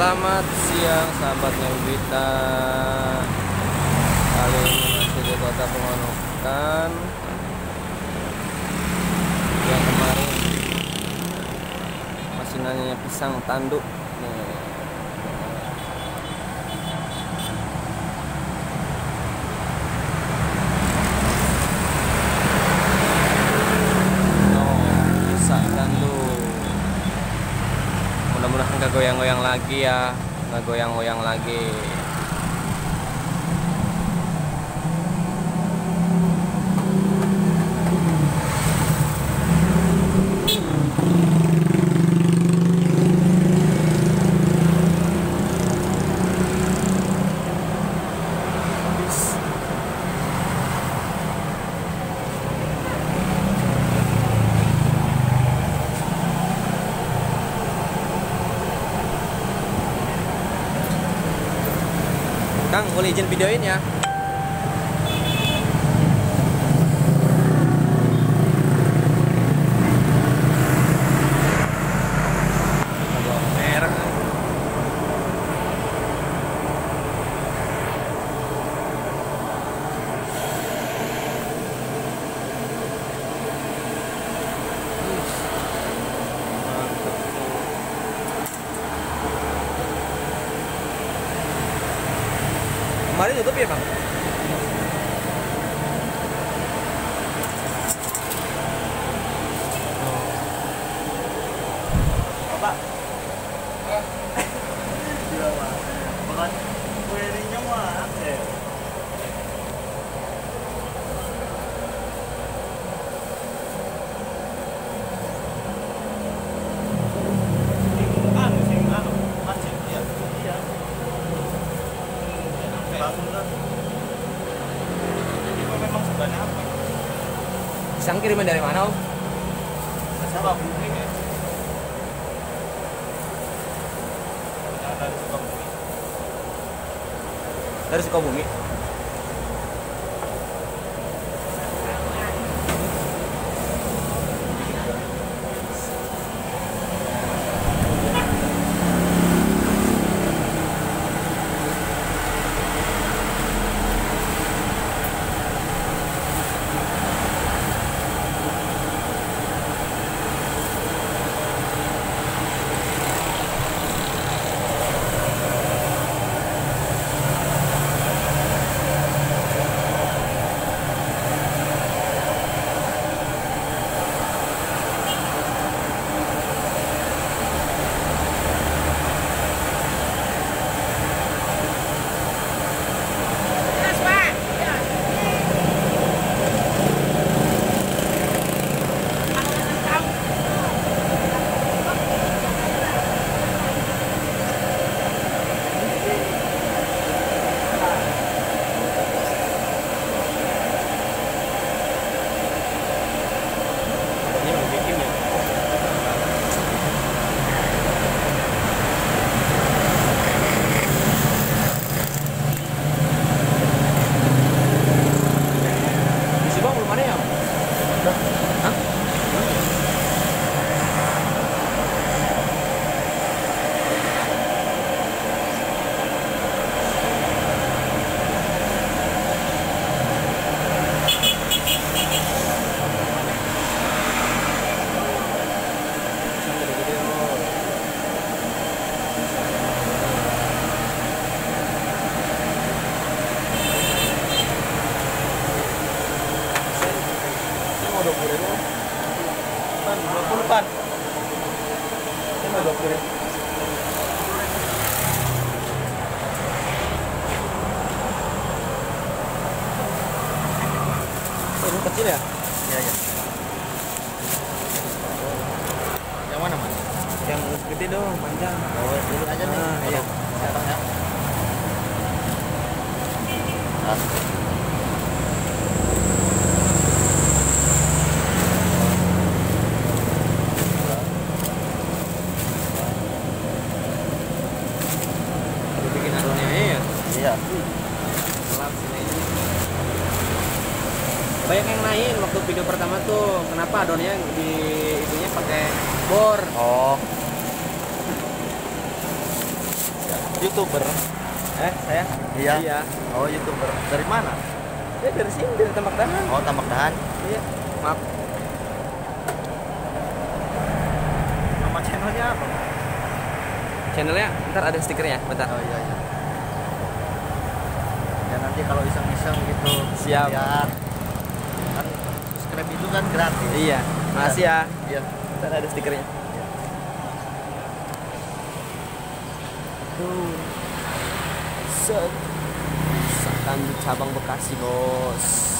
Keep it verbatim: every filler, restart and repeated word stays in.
Selamat siang sahabatnya Wita. Kali ini masih di kota Pemanukan. Yang kemarin masih nanya pisang tanduk nih. Mudah-mudahan nggak goyang-goyang lagi ya, nggak goyang-goyang lagi. Kang, boleh izin videoin ya? Merah. Kemarin tutup ya, Bang? Bapak. Gila, Pak. Makan kue ringnya mah. Anu sing anu, macet ya. Iya. Bangun kan. Ini memang sebenarnya apa? Pisang kiriman dari mana, Om? Siapa bumi ya? Dari Sukabumi. Dari Sukabumi. dua puluh ribu pan dua puluh pan ini mau dua puluh ribu Ini kecil ya? iya iya yang mana mas? Yang gede dong, panjang. Oh dulu aja nih Ah, iya. sekarang ya ah. Bikin adonnya ya? Iya. Selap sini. Banyak yang naik waktu video pertama tuh, kenapa adonnya di itunya pakai bor? Oh. YouTuber. Eh, saya? Iya. Iya. Oh, YouTuber. Dari mana? Ya dari sini, dari Tambak Dahan. Oh, Tambak Dahan. Iya. Maaf. Nama channelnya apa? Channelnya ntar ada stikernya, bentar. Oh iya iya. Ya nanti kalau iseng-iseng gitu. Siap. Lihat. Kan subscribe itu kan gratis. Iya. Makasih ya. Iya. Ntar ada stikernya. Tuh. Set. Misalkan di cabang Bekasi, Bos.